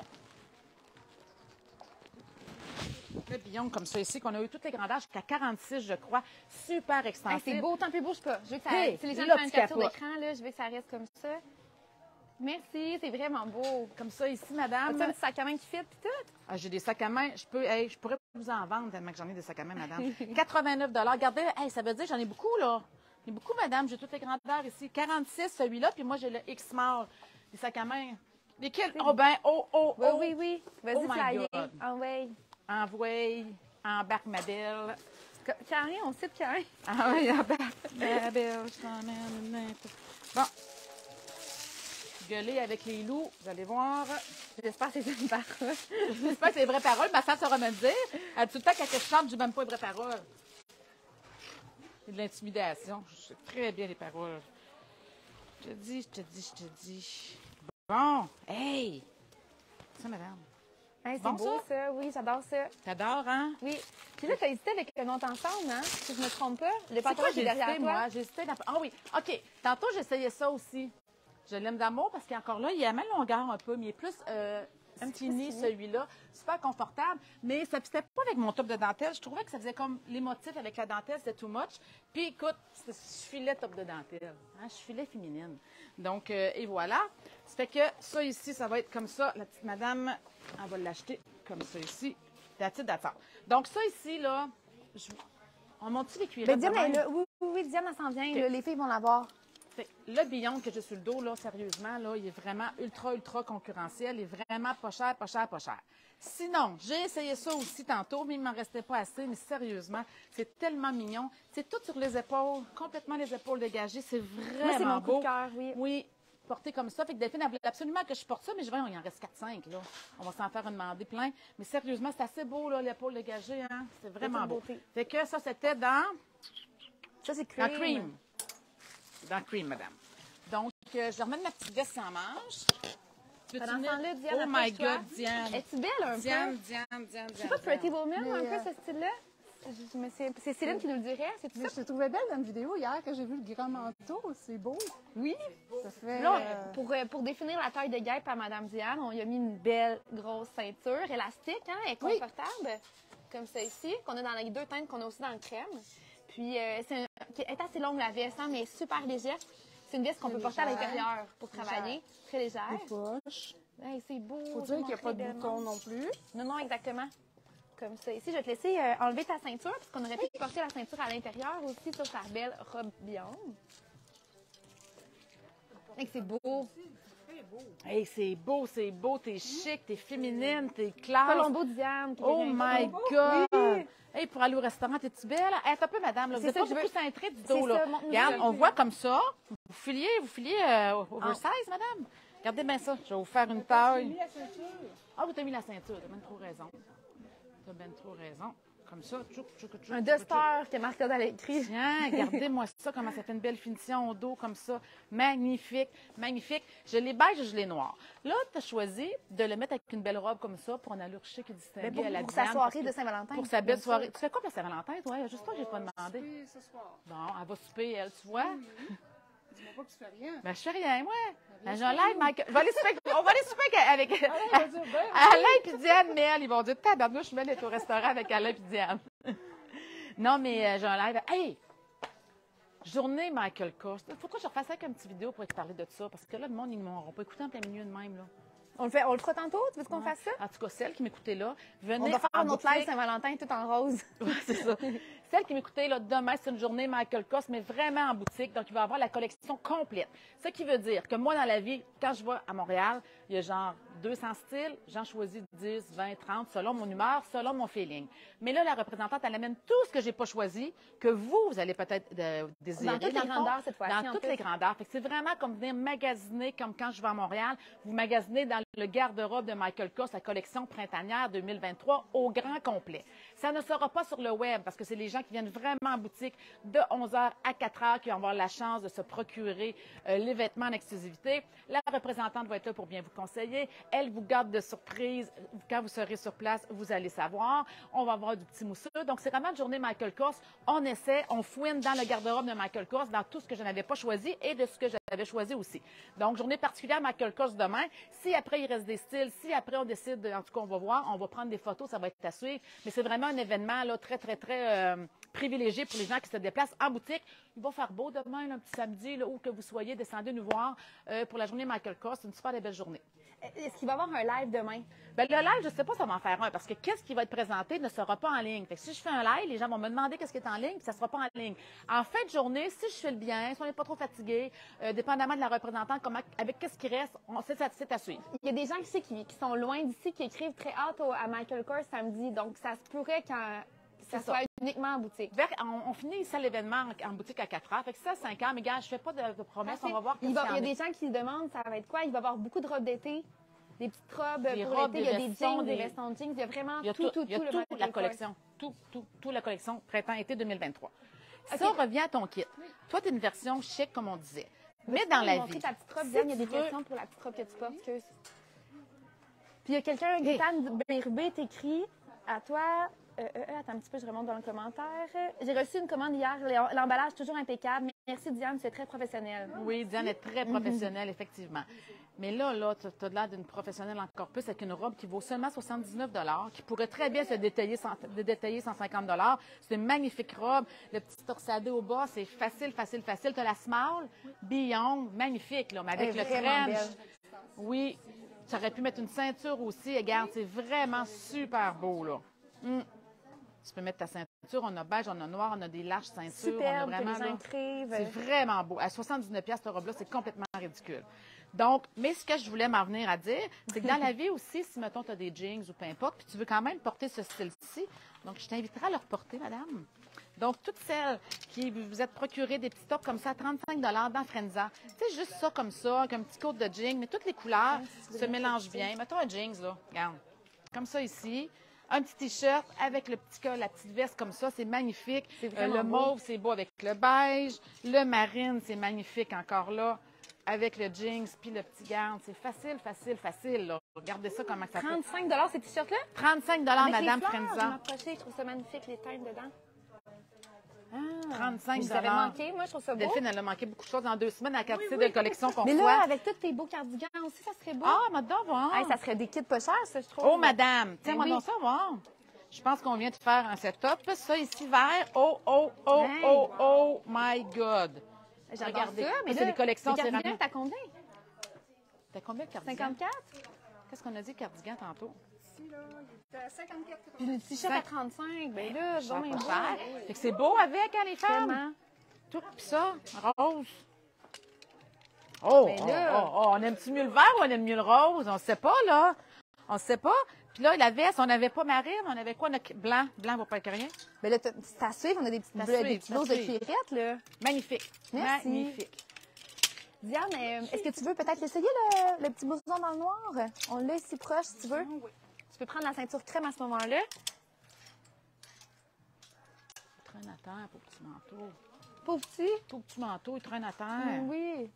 Le billon comme ça ici, qu'on a eu toutes les grandeurs jusqu'à quarante-six, je crois. Super Hey, extensif. c'est beau, tant plus beau, je sais pas. Je veux que ça, Hey, si les gens là, font une tu capture capotes. d'écran, là, je veux que ça reste comme ça. Merci, c'est vraiment beau. Comme ça ici, As-tu madame. un petit sac à main qui fit pis tout? Ah, j'ai des sacs à main. Je peux, hey, je pourrais vous en vendre tellement que j'en ai des sacs à main, madame. quatre-vingt-neuf Regardez, hey, ça veut dire j'en ai beaucoup, là. J'en ai beaucoup, madame. J'ai toutes les grandeurs ici. quarante-six, celui-là, puis moi, j'ai le X-Small. Les sacs à main. Lesquels? Oh, ben, oh, oh, Oui, oh. oui, oui. Vas-y, Oh my flyer. God. Ah ouais. Envoie, embarque ma belle. Carré, on cite Carré. Ah oui, embarque ma belle. Je t'emmène n'importe- Bon. Gueuler avec les loups, vous allez voir. J'espère que c'est une parole. J'espère que c'est les vraies paroles. Ma sœur saura me le dire. Elle dit tout le temps, quand je chante, je dis même pas les vraies paroles. C'est de l'intimidation. Je sais très bien les paroles. Je te dis, je te dis, je te dis. Bon, hey! Ça, madame. Hey, c'est Bon, beau, ça. Oui, j'adore ça. T'adores, hein? Oui. Puis là, t'as hésité avec un autre ensemble, hein? Si je me trompe pas. Le C'est quoi, pantalon qui j'ai est derrière hésité, toi. moi? J'ai hésité. dans- Ah oui, OK. Tantôt, j'essayais ça aussi. Je l'aime d'amour parce qu'encore là, il y a même longueur un peu, mais il est plus euh, un petit nid, celui-là. Super confortable, mais ça ne fitait pas avec mon top de dentelle. Je trouvais que ça faisait comme les motifs avec la dentelle, c'était too much. Puis écoute, je filais top de dentelle. Hein? Je filais féminine. Donc, euh, et voilà. Ça fait que ça ici, ça va être comme ça. La petite madame, elle va l'acheter comme ça ici. That's it, that's all. Donc, ça ici, là, je- on monte-tu les cuirettes? Ben, Diane, de même? elle est là. Oui, oui, oui, Diane, elle s'en vient. là. Les filles vont l'avoir. Fait que le billon que j'ai sur le dos, là, sérieusement, là, il est vraiment ultra, ultra concurrentiel. Il est vraiment pas cher, pas cher, pas cher. Sinon, j'ai essayé ça aussi tantôt, mais il ne m'en restait pas assez. Mais sérieusement, c'est tellement mignon. C'est tout sur les épaules, complètement les épaules dégagées. C'est vraiment Moi, c'est mon coup beau. de cœur, oui. Oui, porté comme ça. Fait que Delphine, elle voulait absolument que je porte ça, mais je vois, il en reste quatre cinq, là. On va s'en faire demander plein. Mais sérieusement, c'est assez beau, là, l'épaule dégagée, hein. C'est vraiment une beau. beauté. Fait que ça, c'était dans... Ça, c'est Dans cream. cream. Dans cream, madame. Donc, euh, je leur mets ma petite veste sans manche. Peux-tu Pendant ce venir? temps-là, Diane, Oh my approche-toi. God, Diane. Es-tu belle un Diane, peu? Diane, Diane, Diane. C'est pas Pretty Woman, Mais, un euh, peu, ce style-là? Je- je me sais- C'est Céline qui nous le dirait, c'est tout Mais ça? je te trouvais belle dans une vidéo hier que j'ai vu le grand manteau. C'est beau. Oui. Ça fait. Là, euh, pour, euh, pour définir la taille de guêpe à Madame Diane, on y a mis une belle grosse ceinture élastique, hein, elle est Oui. confortable, comme ça ici, qu'on a dans les deux teintes qu'on a aussi dans le crème. Puis, euh, c'est un- qui est assez longue la veste, hein, mais super légère. C'est une veste qu'on Très peut porter à légère. l'intérieur pour travailler, très légère. des poches. Hey, c'est beau. Faut je dire qu'il n'y a montrerai pas de bellement. bouton non plus. Non, non, exactement. Comme ça. Ici, je vais te laisser euh, enlever ta ceinture, parce qu'on aurait pu porter la ceinture à l'intérieur aussi sur sa belle robe blonde. Et que c'est beau. Hey, c'est beau, c'est beau, t'es chic, t'es féminine, t'es classe. Colombo Diane. qui Oh vient- my God! Hey, pour aller au restaurant, t'es-tu belle? Hey, t'as un peu, madame, là. Vous C'est êtes ça pas que je beaucoup veux. cintrée du C'est dos, là. ça, montre-nous Regarde, ça. on voit comme ça. Vous filiez, vous filiez euh, oversize, madame? Regardez bien ça. Je vais vous faire une taille. Ah, vous t'avez mis la ceinture. T'as bien trop raison. T'as bien trop raison. Comme ça. Tchouk, tchouk, tchouk, Un tchouk, duster que Marc a écrit. Tiens, regardez-moi ça, comment ça fait une belle finition au dos, comme ça. Magnifique, magnifique. Je l'ai beige et je l'ai noir. Là, tu as choisi de le mettre avec une belle robe comme ça pour un allure chic et distinguée Pour, à la pour sa Diane, soirée parce de que- Saint-Valentin. Pour sa belle Bien sûr. soirée. Tu fais quoi pour la Saint-Valentin, toi? Juste toi, j'ai pas demandé. Oui, ce soir. Bon, elle va souper, elle, tu vois? Dis-moi pas que tu fais rien. Ben, je fais rien, moi. Ben, j'ai un live, Michael. Je vais aller souper, on va aller souper avec, avec Ah, il va dire, ben, Alain et Diane, mais elle, ils vont dire, tabarnouche, je vais aller au restaurant avec Alain et Diane. Non, mais euh, j'ai un live. Hey! Journée Michael Kors. Il faut que je refasse avec une petite vidéo pour te parler de ça, parce que là, le monde, ils ne m'auront pas écouté en plein milieu de même, là. On le, fait, on le fera tantôt? Tu veux qu'on fasse ça? En tout cas, celle qui m'écoutait là, venez On va faire en notre live boutique. Saint-Valentin tout en rose. Ouais, c'est ça. Celle qui m'écoutait, là, demain, c'est une journée Michael Kors, mais vraiment en boutique. Donc, il va avoir la collection complète. Ce qui veut dire que moi, dans la vie, quand je vais à Montréal, il y a genre deux cents styles. J'en choisis dix, vingt, trente, selon mon humeur, selon mon feeling. Mais là, la représentante, elle amène tout ce que j'ai pas choisi, que vous, vous allez peut-être euh, désirer. Dans toutes les le fond, grandeurs, cette fois-ci, Dans en toutes plus. les grandeurs. Fait que c'est vraiment comme venir magasiner, comme quand je vais à Montréal. Vous magasinez dans le garde-robe de Michael Kors, la collection printanière deux mille vingt-trois au grand complet. Ça ne sera pas sur le web parce que c'est les gens qui viennent vraiment en boutique de onze heures à quatre heures qui vont avoir la chance de se procurer euh, les vêtements en exclusivité. La représentante va être là pour bien vous conseiller. Elle vous garde de surprise. Quand vous serez sur place, vous allez savoir. On va avoir du petit mousseux. Donc, c'est vraiment une journée Michael Kors. On essaie, on fouine dans le garde-robe de Michael Kors, dans tout ce que je n'avais pas choisi et de ce que j'avais choisi aussi. Donc, journée particulière Michael Kors demain. Si après, il reste des styles, si après, on décide, en tout cas, on va voir, on va prendre des photos, ça va être à suivre. Mais c'est vraiment un événement là, très, très, très euh, privilégié pour les gens qui se déplacent en boutique. Il va faire beau demain, là, un petit samedi, là, où que vous soyez, descendez nous voir euh, pour la journée Michael Kors. C'est une super belle journée. Est-ce qu'il va y avoir un live demain? Ben, le live, je ne sais pas si ça va en faire un, parce que qu'est-ce qui va être présenté ne sera pas en ligne. Fait que si je fais un live, les gens vont me demander qu'est-ce qui est en ligne, puis ça ne sera pas en ligne. En fin de journée, si je fais le bien, si on n'est pas trop fatigué, euh, dépendamment de la représentante, comment, avec qu'est-ce qui reste, on, c'est, c'est à suivre. Il y a des gens qui, qui, qui sont loin d'ici qui écrivent très hâte au- à Michael Kors samedi, donc ça se pourrait quand ça C'est soit ça. uniquement en boutique. Vers- on, on finit ça l'événement en, en boutique à quatre heures. Fait que ça, à cinq heures, mais gars, je fais pas de, de promesses, on va voir il, qu'est-ce va- qu'il il y a en est. des gens qui se demandent ça va être quoi. Il va y avoir beaucoup de robes d'été, des petites robes Des pour robes, l'été, il y a des des vestons, jeans, des des- vestons de jeans, il y a vraiment Il y a tout, tout, tout, il y a le tout Michael la Kors. collection. Tout, tout, tout la collection printemps-été deux mille vingt-trois. Ça revient à ton kit. Toi, tu es une version chic, comme on disait. Mais Veux-tu dans me la montrer vie. ta petite robe, si Diane, il y a tu des veux- questions pour la petite robe que tu portes, excuse. Puis il y a quelqu'un, Gaëtan Berbé, t'écrit à toi. Euh, euh, euh, attends un petit peu, je remonte dans le commentaire. J'ai reçu une commande hier, l'emballage toujours impeccable. Merci Diane, c'est très professionnel. Oui, Diane est Mhm. très professionnelle, effectivement. Mais là, là, tu as l'air d'une professionnelle encore plus avec une robe qui vaut seulement soixante-dix-neuf dollars, qui pourrait très bien se détailler, cent, de détailler cent cinquante dollars. C'est une magnifique robe. Le petit torsadé au bas, c'est facile, facile, facile. Tu as la small, Beyond, magnifique, là, mais avec Elle est le vraiment crème. belle. Oui, tu aurais pu mettre une ceinture aussi. Regarde, c'est vraiment super beau, là. Hum. Tu peux mettre ta ceinture, on a beige, on a noir, on a des larges ceintures. Superbe, on a que vraiment, les gens là, écrivent. c'est vraiment beau. À soixante-dix-neuf dollars, cette robe-là, c'est complètement ridicule. Donc, mais ce que je voulais m'en venir à dire, c'est que dans la vie aussi, si, mettons, tu as des jeans ou peu importe, puis tu veux quand même porter ce style-ci, donc je t'inviterai à le reporter, madame. Donc, toutes celles qui vous êtes procurées des petits tops comme ça à trente-cinq dollars dans Frenza, tu sais, juste ça comme ça, avec un petit côte de jeans, mais toutes les couleurs se mélangent bien. Mettons un jeans, là, regarde, comme ça ici. Un petit t-shirt avec le petit col, la petite veste comme ça, c'est magnifique. C'est Euh, vraiment le beau. mauve, c'est beau avec le beige. Le marine, c'est magnifique encore là, avec le jeans puis le petit garde. C'est facile, facile, facile. Là. Regardez ça comment ça fait. trente-cinq dollars ces t-shirts-là? trente-cinq dollars, Avec les Madame fleurs, je Frenza. m'approchais, je trouve ça magnifique, les teintes dedans. trente-cinq Vous avez dollars. manqué, moi je trouve ça beau. Delphine, elle a manqué beaucoup de choses en deux semaines à la quantité de collection qu'on Mais là, reçoit. avec tous tes beaux cardigans aussi, ça serait beau. Ah, madame, voir. Hey, ça serait des kits pas chers, ça, je trouve. Oh, madame, tiens-moi oui. donc ça, voir. Je pense qu'on vient de faire un setup. Ça, ici, vert. Oh, oh, oh, Hey. oh, oh, my God. J'adore regardez. ça, mais Ça, c'est là, des collections les cardigans, céramiques. t'as combien? T'as combien de cardigans? cinquante-quatre? Qu'est-ce qu'on a dit, cardigan, tantôt? Ici, là, il est à cinquante-quatre. Puis le t-shirt à trente-cinq, ben là, Ça bon, pas mais cher. Fait que c'est beau avec, hein, les femmes? Vraiment. Tout, puis ça, rose. Oh, Mais oh, là- oh, oh, on aime-tu mieux le vert ou on aime mieux le rose? On ne sait pas, là. On ne sait pas. Puis là, la veste, on n'avait pas marine, on avait quoi? On a- Blanc, blanc, va pas être rien. Mais là, t'as- c'est à suivre, on a des petites, C'est à bleu- suivre, des petites c'est à blouses de suivre. cuirette, là. Magnifique. Merci. Magnifique. Diane, euh, est-ce que tu veux peut-être essayer le, le petit blouson dans le noir? On l'a ici proche, si tu veux. Tu peux prendre la ceinture crème à ce moment-là. Il traîne à terre pour petit manteau. Pauvre petit. Pour petit manteau, il traîne à terre. Oui.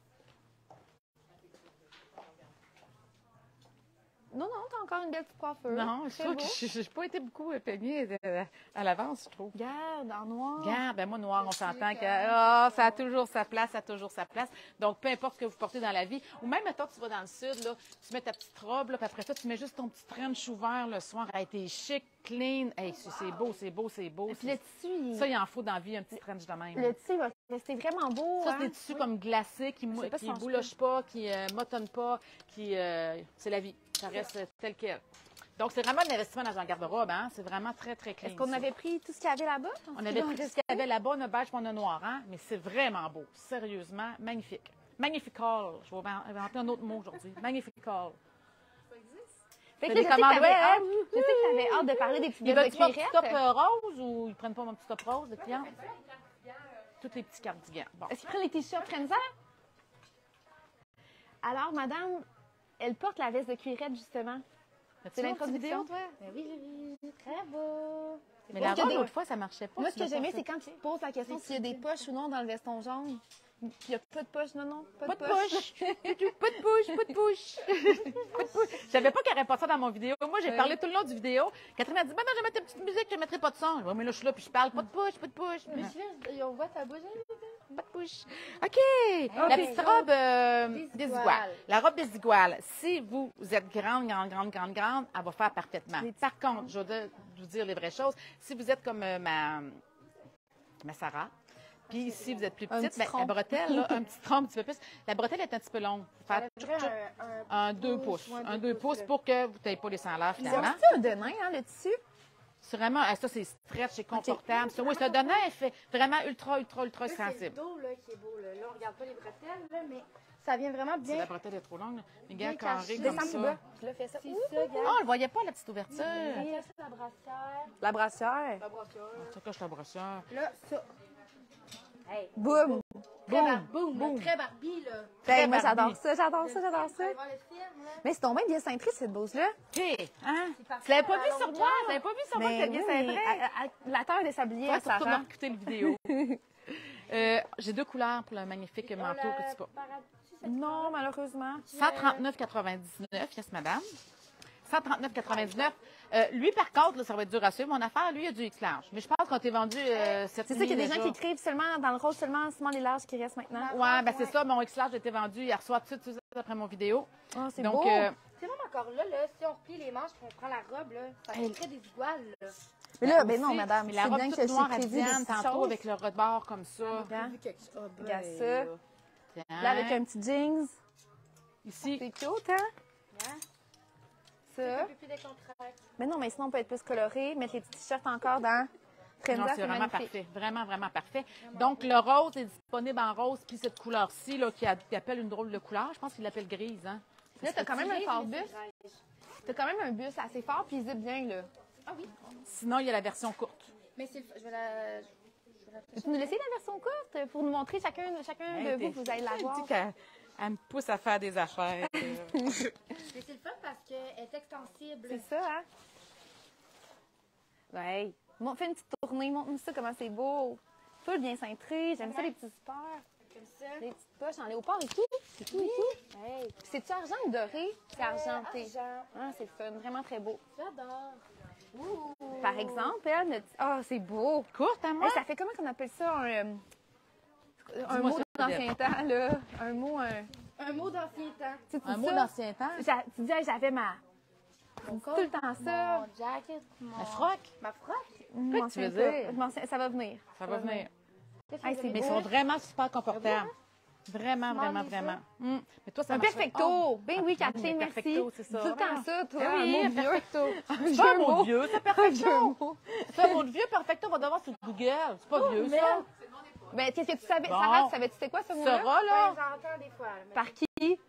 Non, non, t'as encore une belle petite coiffure. Non, je C'est trouve beau. que je n'ai pas été beaucoup euh, peignée euh, à l'avance, je trouve. Regarde, en noir. Regarde, ben moi, noir, on s'entend que ah, ça a toujours sa place, ça a toujours sa place. Donc, peu importe ce que vous portez dans la vie, ou même, mettons, tu vas dans le sud, là, tu mets ta petite robe, là, puis après ça, tu mets juste ton petit trench ouvert le soir. Elle a été chic, clean. Hey, c'est c'est beau, c'est beau, c'est beau. Puis le tissu, il... Ça, il en faut dans la vie, un petit trench de même. le tissu va rester vraiment beau. Ça, hein? c'est des tissus comme glacés, qui ne sais pas si on se boulochent pas, qui ne motonnent pas, qui... euh, c'est la vie. Ça reste euh, tel quel. Donc, c'est vraiment de l'investissement dans un garde-robe, hein? C'est vraiment très, très clean. Est-ce qu'on ça. avait pris tout ce qu'il y avait là-bas? On avait pris ce qu'il y avait là-bas, on a beige, puis on a noir, hein? Mais c'est vraiment beau. Sérieusement, magnifique. Magnifical. Je vais inventer un autre mot aujourd'hui. Magnifical. Fait que T'as là, des je sais que commandes, t'avais ouais, hâte, hein? je sais que t'avais hâte de parler des petites Ils belles de veulent-tu mon petit cuirette. top euh, rose ou ils prennent pas mon petit top rose de client? Tous les petits cardigans. Bon. Est-ce qu'ils prennent les t-shirts Frenza? Alors, madame, elle porte la veste de cuirette, justement. As-tu C'est vu mon petit l'introduction. vidéo, toi? Ben oui, j'ai vu. Très beau. Mais Moi, la ce que robe, des- l'autre fois, ça marchait pas. Moi, ce tu que l'as j'aimais, pas c'est fait. quand tu te poses la question s'il y a des poches ou non dans le veston jaune. Puis il n'y a pas de poche, non, non, pas, Pas de poche. push. Pas de push, pas de push. Pas de push. Je savais pas qu'elle aurait pas ça dans mon vidéo. Moi, j'ai Ouais. parlé tout le long du vidéo. Catherine a dit, ben non, je vais mettre une petite musique, je ne mettrai pas de son. Ouais, mais là, je suis là, puis je parle, pas de push, pas de push. On voit ta bouche. Pas de push. OK. La petite robe euh, désiguale. La robe désiguale. Si vous êtes grande, grande, grande, grande, grande, elle va faire parfaitement. Par contre, je vais vous dire les vraies choses. Si vous êtes comme euh, ma, ma Sarah, puis si vous êtes plus Un petite, petit ben, tronc. la bretelle, là, un petit tronc un petit peu plus. La bretelle est un petit peu longue. Faut faire un deux pouces. Un deux pouces pour que vous n'ayez pas les sang l'air, C'est finalement. un de nain, hein, le tissu? C'est vraiment, ah, ça, c'est stretch, c'est confortable. Ça, oui, ça donne un effet vraiment ultra, ultra, ultra C'est le sensible. dos là, qui est beau. Là, Là, on regarde pas les bretelles, là, mais Ça vient vraiment Si bien. la bretelle est trop longue, là. Mais gars, Bien carré caché. comme Descends plus ça. bas. Je le fais ça. c'est Ouh. ça, regarde. Oh, on le voyait pas, la petite ouverture. Ça, c'est la brassière. La brassière. La brassière. Ça cache la brosseur. Là, ça. Hey. Boum. Très bar- boum, là, très Barbie, là. Ben, moi, Barbie. j'adore ça, j'adore ça, j'adore Vous ça. allez voir le film, là. Mais c'est tombé bien cintré, cette blouse-là. OK, hein? parfait Tu l'avais pas à vu la sur longueur. moi? Tu l'avais pas vu sur moi que Mais c'était bien oui, cintré? à- à- à- la terre des sabliers, Toi, à tu retournes Sarah. écouter la vidéo. Euh, J'ai deux couleurs pour le magnifique manteau que tu portes. Non, malheureusement. cent trente-neuf quatre-vingt-dix-neuf, yes, madame. cent trente-neuf quatre-vingt-dix-neuf. Euh, lui, par contre, là, ça va être dur à suivre. Mon affaire, lui, il a du X large. Mais je pense qu'on t'est vendu euh, cette C'est ça qu'il y a des nuit gens déjà. qui écrivent seulement dans le rose, seulement seulement les larges qui restent maintenant. Ouais, ben c'est ça. Mon X large a été vendu hier soir, tout de suite après mon vidéo. Oh, c'est Donc, beau. euh, C'est même encore là, là, si on replie les manches et on prend la robe, là, ça fait Elle- très désigual, là. Mais là, aussi, ben non, madame, mais la c'est robe bien toute que j'ai noire à prévu des Diane, petites tantôt choses. avec le rebord comme ça. Regarde. Vu quelque chose. Ah, ben, Regarde ça. Tiens. Là, avec un petit jeans. Ici. C'est cute, hein? Hein? Ça. Un peu plus décontracté. Mais non, mais sinon, on peut être plus coloré, mettre les petits t-shirts encore dans Frenza, Non, c'est c'est vraiment magnifique. parfait. Vraiment, vraiment parfait. Donc, le rose est disponible en rose, puis cette couleur-ci, là, qui, a- qui appelle une drôle de couleur, je pense qu'il l'appelle grise, hein? Là, t'as quand même un fort Mais bus. c'est beige. T'as quand même un bus assez fort, puis il zip bien, là. Ah oui. Sinon, il y a la version courte. Mais c'est le f- je vais la. je vais la- Peux-tu nous laisser la version courte pour nous montrer chacun, chacun Hey, de vous, t'es- vous allez la Elle voir? dit qu'elle elle me pousse à faire des affaires. Mais c'est le fun parce qu'elle est extensible. C'est ça, hein? Ouais. Bon, fais une petite tournée, montre-nous ça, comment c'est beau. Full bien cintré, j'aime ça, les petits supports. Comme ça. Les petites poches en léopard et tout. C'est tout et tout. Hey. Puis c'est-tu argent ou doré? C'est argenté. Argent. Ah, c'est le fun, vraiment très beau. J'adore. Ouh. Par exemple, elle, notre... Ah, c'est beau. Courte, à moi? Hey, ça fait comment qu'on appelle ça un, euh, un Dis-moi mot ça, d'ancien temps, là? Un mot, un... Un mot d'ancien temps. Tu sais, tu Un dis mot ça? d'ancien temps? J'a- Tu dis, hey, j'avais ma... Mon Tout le temps ça. Mon jacket. Mon... Un froc? Ma froc. Je m'en que tu veux souviens pas. dire? Je m'en souviens- Ça va venir. Ça va venir. Qu'est-ce Hey, que c'est vous Mais ils avez sont dit? vraiment super confortables. Vraiment, Tu vraiment, m'en dis ça? vraiment. Hum. Mais toi, ça Un marcherait- perfecto. Oh. Ben oui, Ah, Kathleen, mais merci. perfecto, c'est ça. Tout le temps ça, toi. Ah oui, un un mot vieux. perfecto. Un C'est pas un vieux mot mot. vieux, c'est Un vieux perfecto. mot. C'est un mot de vieux, perfecto, on va devoir sur Google. C'est pas vieux, ça. Ben, qu'est-ce que tu savais? Bon. Sarah, tu savais-tu c'est quoi ce mot-là? Sarah, là, Ouais, j'entends des fois. mais- Par qui?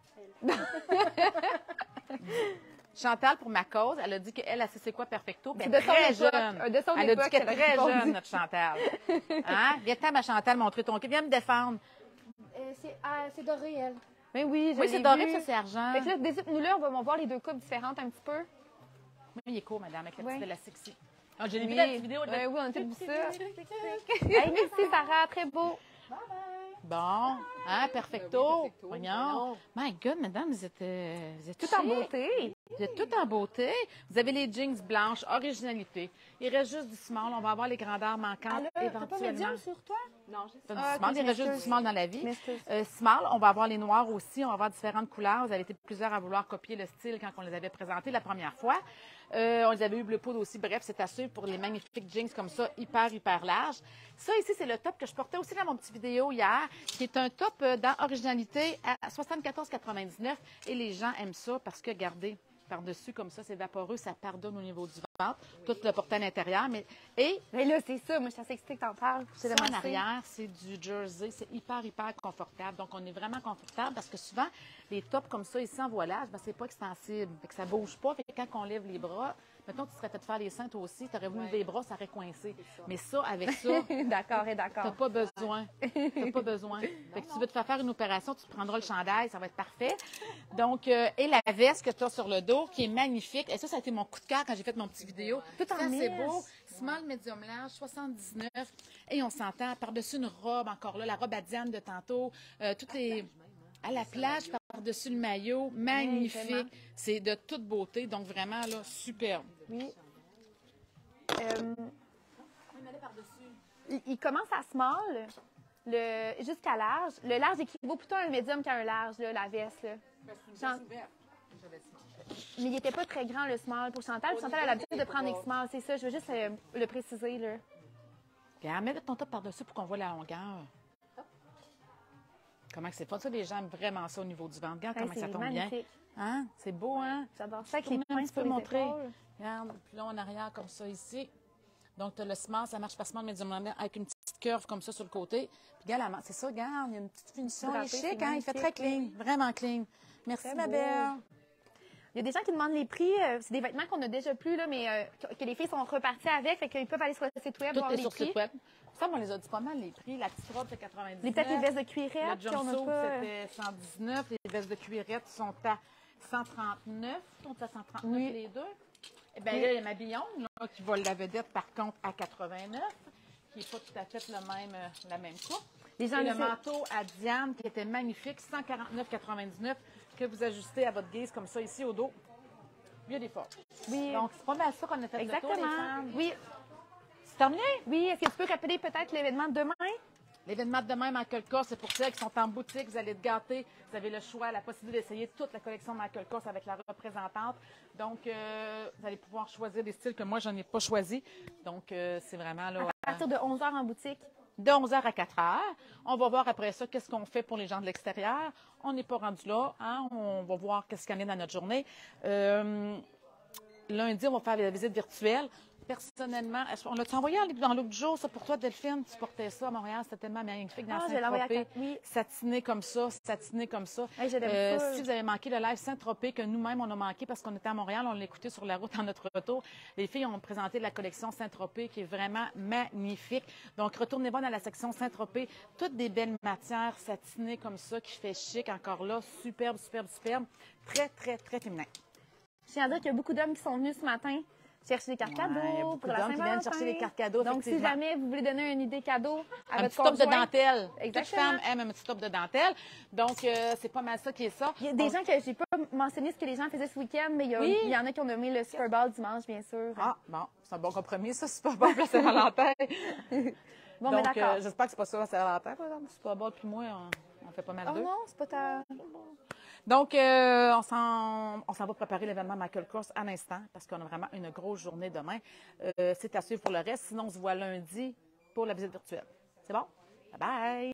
Chantal, pour ma cause, elle a dit qu'elle, elle sait c'est quoi perfecto. C'est Ben, de son très époque. jeune. Euh, de son Elle a dit époque, qu'elle elle a est très répondu. jeune, notre Chantal. Hein? Viens-t'en, ma Chantal, montrer ton kit. Viens me défendre. Euh, c'est ah, c'est doré, elle. Ben oui, je Oui, l'ai c'est doré, vu. ça, c'est argent. Fait que là, décide-nous là, on va voir les deux coupes différentes un petit peu. Oui, il est court, madame, avec la Oui. petite élastique ici. Ah, j'ai Oui, vu la petite vidéo. de- Ouais, oui, on a tout vu ça. Hey, merci, Sarah, très beau. Bon, hein, perfecto. Voyons. My God, madame, vous êtes, euh, vous êtes Tout en chic. beauté. Vous êtes tout en beauté. Vous avez les jeans blanches, originalité. Il reste juste du small. On va avoir les grandeurs manquantes éventuellement. sur toi? Non, j'ai Pas du Ah, small, ok, il je reste juste du m'excuse. small dans la vie. M'excuse. Euh, small, on va avoir les noirs aussi. On va avoir différentes couleurs. Vous avez été plusieurs à vouloir copier le style quand on les avait présentés la première fois. Euh, on les avait eu bleu poudre aussi. Bref, c'est à suivre pour les magnifiques jeans comme ça, hyper, hyper large. Ça, ici, c'est le top que je portais aussi dans mon petit vidéo hier, qui est un top euh, dans originalité à soixante-quatorze quatre-vingt-dix-neuf. Et les gens aiment ça parce que, regardez, par-dessus, comme ça, c'est vaporeux, ça pardonne au niveau du ventre. Tout le porté à l'intérieur. Mais... Et Mais là, c'est ça. Moi, je suis assez excitée que t'en parles. ça, en arrière, c'est du jersey. C'est hyper, hyper confortable. Donc, on est vraiment confortable parce que souvent, les tops comme ça, ici en voilage, ben, c'est pas extensible. Fait que ça bouge pas. Fait que quand on lève les bras, mettons, tu serais fait faire les seins toi aussi, tu aurais voulu lever les bras, ça aurait coincé. Mais ça, avec ça, D'accord, et t'as d'accord. pas besoin. T'as pas besoin. Fait que si tu veux te faire faire une opération, tu prendras le chandail, ça va être parfait. Donc, euh, et la veste que tu as sur le dos, qui est magnifique. Et ça, ça a été mon coup de cœur quand j'ai fait mon petit vidéo. Tout en Ça, c'est mille. beau. Small, medium large, soixante-dix-neuf. Et on s'entend par-dessus une robe, encore là, la robe à Diane de tantôt. Euh, toutes les... À la plage, par-dessus le maillot. Magnifique. vraiment. C'est de toute beauté. Donc, vraiment, là, superbe. Oui. Euh, il, il commence à small, le, jusqu'à large. Le large équivaut plutôt à un médium qu'à un large, là, la veste. Là. Genre- mais il n'était pas très grand, le small, pour Chantal. Puis Chantal a l'habitude de prendre des small, c'est ça. Je veux juste euh, le préciser. Là. Regarde, mets ton top par-dessus pour qu'on voit la longueur. Comment que c'est fun. Ça, les gens aiment vraiment ça au niveau du ventre. Regarde Hey, comment ça c'est tombe bien. magnifique. Hein? C'est beau, hein? J'adore ça avec les Tourne un points petit peu, sur les montrer. épaules. Regarde, puis là, en arrière, comme ça, ici. Donc, tu as le small, ça marche pas small, mais du moment avec une petite curve comme ça sur le côté. Puis, regarde, la man- c'est ça, regarde, il y a une petite finition. Il est Drapé, chic, c'est hein? Il fait très magnifique, clean, vraiment clean. Merci, Très ma beau. belle. Il y a des gens qui demandent les prix. euh, c'est des vêtements qu'on a déjà plus, là, mais euh, que, que les filles sont reparties avec. Fait qu'ils peuvent aller sur le site web Tout voir est les sur prix. site web. Ça, on les a dit pas mal, les prix. La petite robe, c'est quatre-vingt-dix-neuf. Les peut-être les vestes de Le cuirette. puis on a jumpsuit, pas, euh, c'était cent dix-neuf. Les vestes de cuirette sont à cent trente-neuf. Sont à cent trente-neuf Oui. les deux. Eh bien, là, il y a ma Billon, là, qui vole la vedette, par contre, à quatre-vingt-neuf, qui n'est pas tout à fait le même, euh, la même coupe. Les gens Et le le manteau à Diane, qui était magnifique, cent quarante-neuf quatre-vingt-dix-neuf, que vous ajustez à votre guise, comme ça, ici, au dos. Il y a des formes. Oui, Donc, c'est pas mal ça qu'on a fait le tour, les exactement. femmes. Oui, C'est terminé? oui. Est-ce que tu peux rappeler peut-être l'événement de demain? L'événement de demain, Michael Kors, c'est pour celles qui sont en boutique. Vous allez être gâtés. Vous avez le choix, la possibilité d'essayer toute la collection de Michael Kors avec la représentante. Donc, euh, vous allez pouvoir choisir des styles que moi, je n'ai pas choisis. Donc, euh, c'est vraiment là. À partir de onze heures en boutique. De onze heures à quatre heures. On va voir après ça qu'est-ce qu'on fait pour les gens de l'extérieur. On n'est pas rendu là. Hein? On va voir qu'est-ce qu'il y en a dans notre journée. Euh, lundi, on va faire la visite virtuelle. Personnellement, est-ce- on l'a-tu envoyé en- dans l'autre jour, ça, pour toi, Delphine? Tu portais ça à Montréal, c'était tellement magnifique dans Ah, je l'ai envoyé à Saint-Tropez. quatre- oui. Satiné comme ça, satiné comme ça. Hey, je l'aime Euh, full. si vous avez manqué le live Saint-Tropez, que nous-mêmes, on a manqué parce qu'on était à Montréal, on l'a écouté sur la route en notre retour. Les filles ont présenté la collection Saint-Tropez qui est vraiment magnifique. Donc, retournez voir dans la section Saint-Tropez. Toutes des belles matières satinées comme ça, qui fait chic encore là. Superbe, superbe, superbe. Très, très, très féminin. Je tiens à dire qu'il y a beaucoup d'hommes qui sont venus ce matin chercher des cartes Ouais, il y a cadeaux beaucoup pour la d'hommes qui viennent Saint-Valentin. chercher des cartes cadeaux, Donc, si effectivement. jamais vous voulez donner une idée cadeau à Un votre petit top de conjoint, dentelle. Toute Exactement. femme aime un petit top de dentelle. Donc, euh, c'est pas mal ça qui est ça. il y a des On- gens que j'ai pas mentionné ce que les gens faisaient ce week-end, mais il y, a- Oui. il y en a qui ont nommé le Super Bowl dimanche, bien sûr. Ah, bon, c'est un bon compromis, ça. C'est pas bon pour la Saint-Valentin. bon, mais Donc, d'accord. euh, j'espère que c'est pas ça, la Saint-Valentin, par exemple. C'est pas bon, puis moi, on, on fait pas mal Oh d'eux. non, c'est pas ta... Donc, euh, on s'en on s'en va préparer l'événement Michael Kors à l'instant parce qu'on a vraiment une grosse journée demain. Euh, c'est à suivre pour le reste. Sinon, on se voit lundi pour la visite virtuelle. C'est bon? Bye bye!